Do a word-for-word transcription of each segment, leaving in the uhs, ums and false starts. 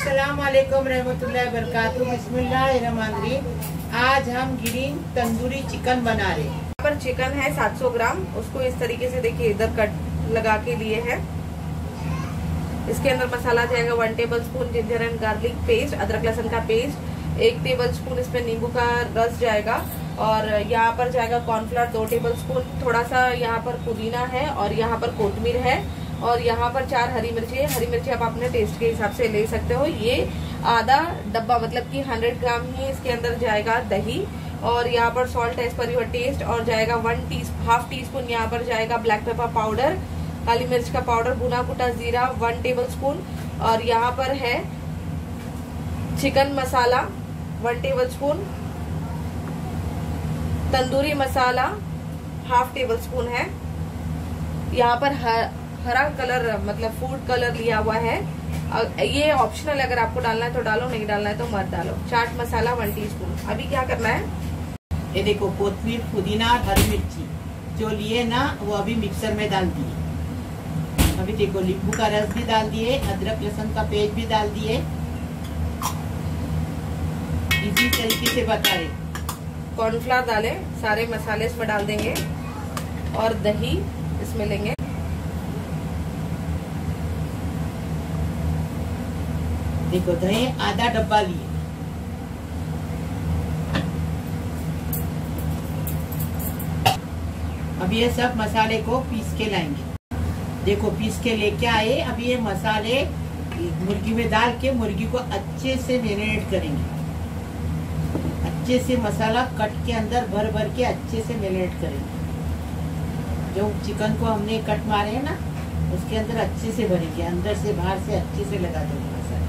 अस्सलाम वालेकुम रहमतुल्लाहि बरकातुहू। बिस्मिल्लाहिर्रहमानिर्रहीम। आज हम ग्रीन तंदूरी चिकन बना रहे हैं। यहाँ पर चिकन है सात सौ ग्राम, उसको इस तरीके से देखिए इधर कट लगा के लिए है। इसके अंदर मसाला जाएगा one tablespoon ginger and garlic paste, अदरक लहसुन का पेस्ट, एक टेबल स्पून इसमें नींबू का रस जाएगा, और यहाँ पर जाएगा कॉर्नफ्लोर दो टेबल स्पून, थोड़ा सा यहाँ पर पुदीना है और यहाँ पर कोतमीर है, और यहाँ पर चार हरी मिर्ची है। हरी मिर्ची आप अपने टेस्ट के हिसाब से ले सकते हो। ये आधा डब्बा मतलब कि सौ ग्राम ही इसके अंदर जाएगा दही, और यहाँ पर salt as per your taste, और जाएगा one tea half teaspoon यहाँ पर जाएगा ब्लैक पेपर पाउडर, काली मिर्च का पाउडर, भुना कुटा जीरा वन टेबल स्पून, और यहाँ पर है chicken masala one tablespoon, tandoori masala half tablespoon है। यहाँ पर हर, हरा कलर मतलब फूड कलर लिया हुआ है, ये ऑप्शनल, अगर आपको डालना है तो डालो, नहीं डालना है तो मत डालो। Chaat masala one teaspoon. अभी क्या करना है, ये देखो कोतमीर, पुदीना और हरी मिर्ची जो लिए ना वो अभी मिक्सर में डाल दिए। अभी देखो नींबू का रस भी डाल दिए, अदरक लहसुन का पेस्ट भी डाल दिए। इसी तरीके से बता रहे। कॉर्नफ्लोर डाले, सारे मसाले इसमें डाल देंगे, और दही इसमें लेंगे। देखो दही आधा डब्बा लिए। अब ये सब मसाले को पीस के लाएंगे। देखो पीस के लेके आए। अब ये मसाले मुर्गी में डाल के मुर्गी को अच्छे से मैरिनेट करेंगे। अच्छे से मसाला कट के अंदर भर भर के अच्छे से मैरिनेट करेंगे। जो चिकन को हमने कट मारे हैं ना उसके अंदर अच्छे से भरेंगे, अंदर से बाहर से अच्छे से लगा देंगे मसाला।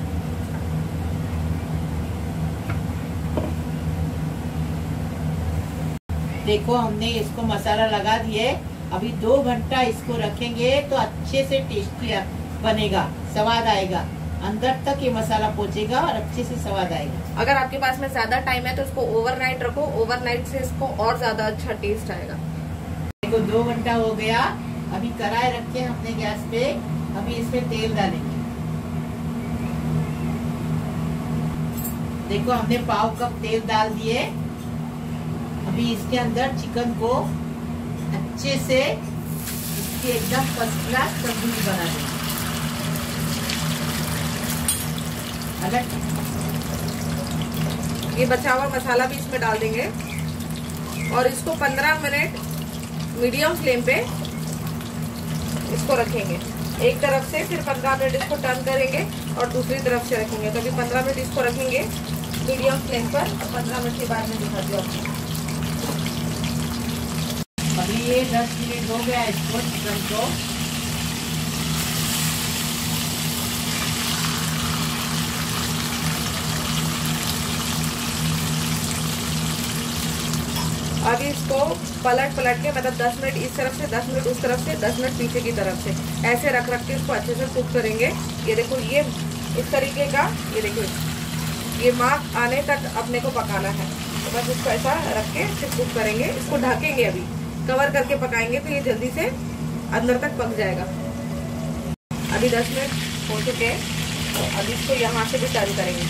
देखो हमने इसको मसाला लगा दिए। अभी दो घंटा इसको रखेंगे तो अच्छे से टेस्टी बनेगा, स्वाद आएगा, अंदर तक ये मसाला पहुंचेगा और अच्छे से स्वाद आएगा। अगर आपके पास में ज्यादा टाइम है तो इसको ओवरनाइट रखो, ओवरनाइट से इसको और ज्यादा अच्छा टेस्ट आएगा। देखो दो घंटा हो गया। अभी कढ़ाई रखे हैं अपने गैस पे। अभी इसमें तेल डालेंगे। देखो हमने पाव कप तेल डाल दिए। अभी इसके अंदर चिकन को अच्छे से इसकी एकदम फर्स्ट क्लास तंदूरी बना देंगे। अलग ये बचा हुआ मसाला भी इसमें डाल देंगे, और इसको पंद्रह मिनट मीडियम फ्लेम पे इसको रखेंगे एक तरफ से, फिर पंद्रह मिनट इसको टर्न करेंगे और दूसरी तरफ से रखेंगे। तो अभी पंद्रह मिनट इसको रखेंगे मीडियम फ्लेम पर, और पंद्रह मिनट के बाद में दिखा दिया आपको। अभी ये दस मिनट हो गया इसको चिकन को। अभी इसको पलट पलट के मतलब दस मिनट इस तरफ से, दस मिनट उस तरफ से, दस मिनट पीछे की तरफ से ऐसे रख रख के इसको अच्छे से कुक करेंगे। ये देखो ये इस तरीके का, ये देखो ये मार्क आने तक अपने को पकाना है। तो बस इसको ऐसा रख के फिर कुक करेंगे। इसको ढकेंगे, अभी कवर करके पकाएंगे तो ये जल्दी से अंदर तक पक जाएगा। अभी दस मिनट हो चुके हैं, तो अभी इसको यहाँ से भी टर्न करेंगे।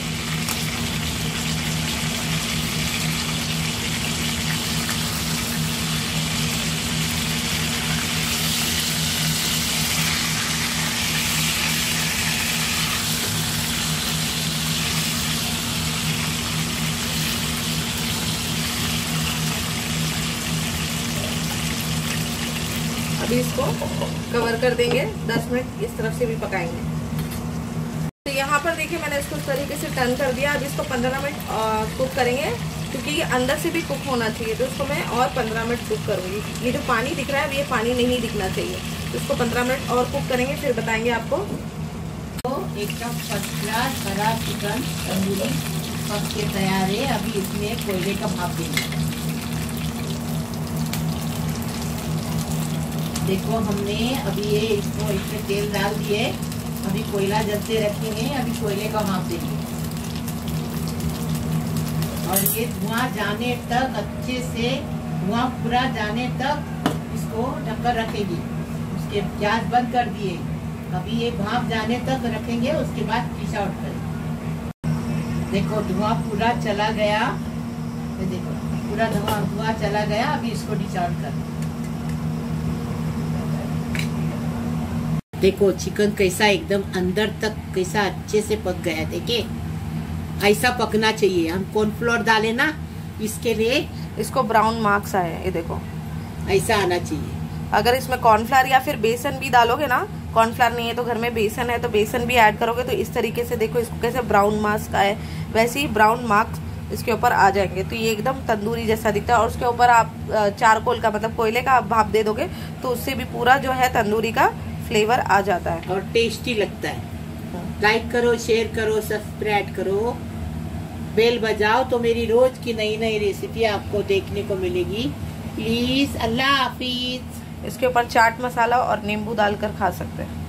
अभी इसको कवर कर देंगे, दस मिनट इस तरफ से भी पकाएंगे। तो यहाँ पर देखिए मैंने इसको इस तरीके से टर्न कर दिया। अभी इसको पंद्रह मिनट कुक करेंगे, क्योंकि ये अंदर से भी कुक होना चाहिए, तो इसको मैं और पंद्रह मिनट कुक करूँगी। ये जो पानी दिख रहा है ये पानी नहीं दिखना चाहिए, तो इसको पंद्रह मिनट और कुक करेंगे, फिर बताएंगे आपको। तो एकदम फर्स्ट क्लास हरा चिकन तंदूरी पक के तैयार है। अभी इसमें कोयले का भाप देंगे। देखो हमने अभी ये इसको इसमें तेल डाल दिए। अभी कोयला जलते रखेंगे। अभी कोयले का भाप देंगे, और ये धुआं जाने तक अच्छे से, धुआं पूरा जाने तक इसको ढककर रखेंगे। उसके गैस बंद कर दिए। अभी ये भाप जाने तक रखेंगे, उसके बाद डिश आउट करें। देखो धुआं पूरा चला गया, ये देखो पूरा धुआं धुआं चला गया। अभी इसको डिश आउट कर। देखो चिकन कैसा एकदम अंदर तक कैसा अच्छे से पक गया। देखिए ऐसा पकना चाहिए। हम कॉर्नफ्लोर डाले ना, इसके लिए इसको ब्राउन मार्क्स आए, ये देखो ऐसा आना चाहिए। अगर इसमें कॉर्नफ्लावर या फिर बेसन भी डालोगे ना, कॉर्नफ्लावर नहीं है तो घर में बेसन है तो बेसन भी ऐड करोगे तो इस तरीके से देखो इसको कैसे ब्राउन मार्क्स आए, वैसे ही ब्राउन मार्क्स इसके ऊपर आ जाएंगे। तो ये एकदम तंदूरी जैसा दिखता है। और उसके ऊपर आप चारकोल का मतलब कोयले का भाप दे दोगे तो उससे भी पूरा जो है तंदूरी का फ्लेवर आ जाता है और टेस्टी लगता है। लाइक करो, शेयर करो, सब्सक्राइब करो, बेल बजाओ तो मेरी रोज की नई नई रेसिपी आपको देखने को मिलेगी। प्लीज, अल्लाह हाफिज। इसके ऊपर चाट मसाला और नींबू डालकर खा सकते हैं।